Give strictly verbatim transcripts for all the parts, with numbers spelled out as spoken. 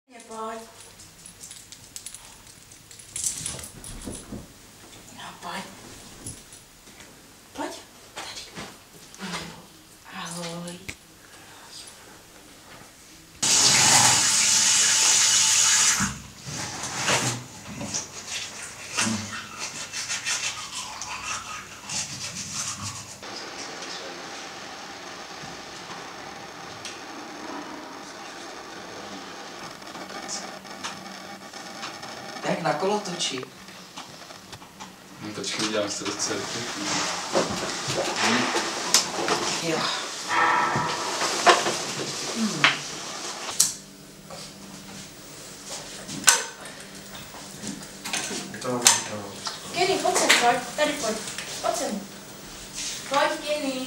Pojď. No pojď. Pojď. Tady. Ahoj. Jak na kolotoči. No počkej, udělám si to docela rychle. Jo. Hmm. To, to. Kenny, pojď sem, pojď. Tady pojď. Pojď sem. Pojď, Kenny.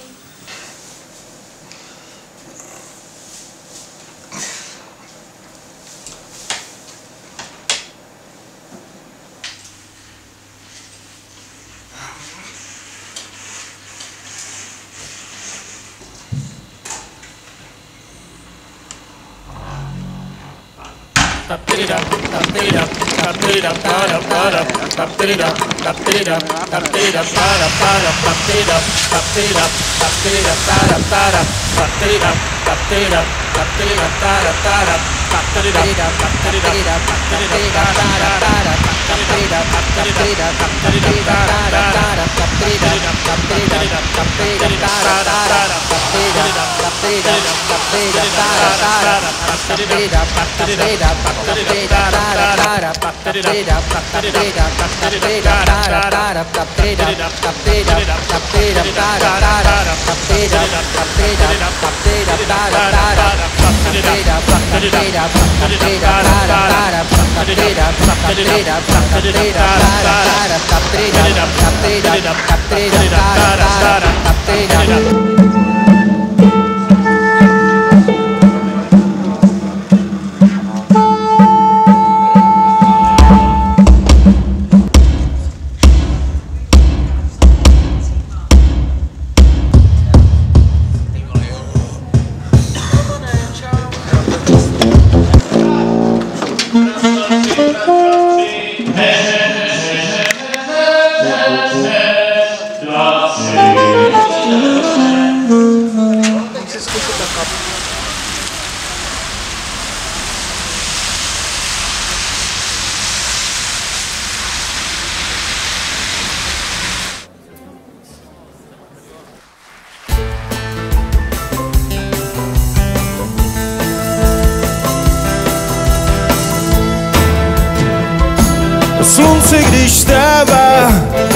Slunce, když vstává,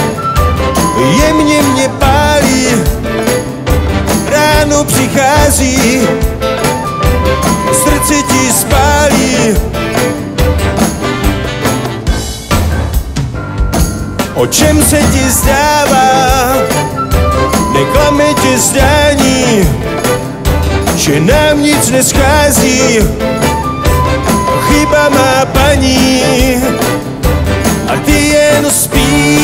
jemně mě pálí, ráno přichází, srdce ti spálí. O čem se ti zdává, neklame tě zdání, že nám nic neschází, chyba má paní. A ty jen spíš.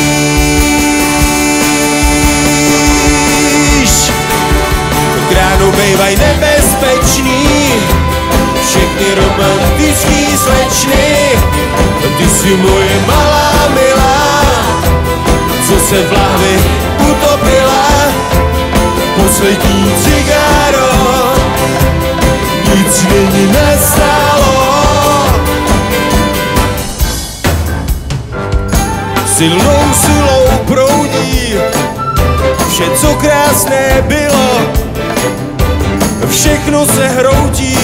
K ránu bejvaj nebezpečný, všechny romantický slečny. Ty jsi moje malá milá, co se v lahvi utopila. Poslední cigáro, nic není nastálo. Silnou silou proudí vše, co krásné bylo, všechno se hroutí,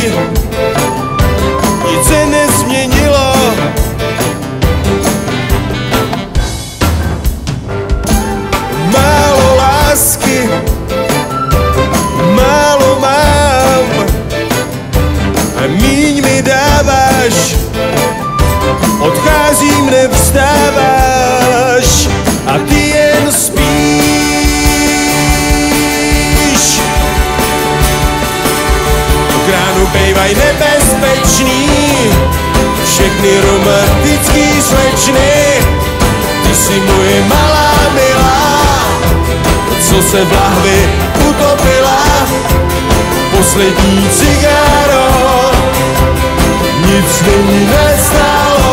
nic se nezměnilo. Málo lásky, málo mám, a míň mi dáváš, odcházím, nevstáváš. A ty jen spíš. K ránu bejvaj nebezpečný, všechny romantický slečny. Ty jsi moje malá milá, co se v lahvi utopila. Poslední cigáro, nic není nestalo.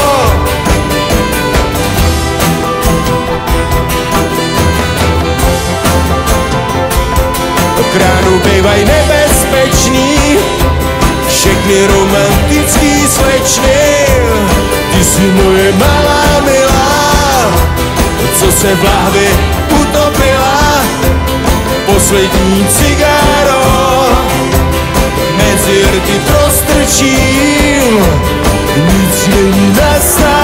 K ránu bývaj nebezpečný, všechny romantický slečny. Ty jsi moje malá milá, co se v lahvi utopila. Poslední cigáro mezi rty prostrčím, nic není nastalo.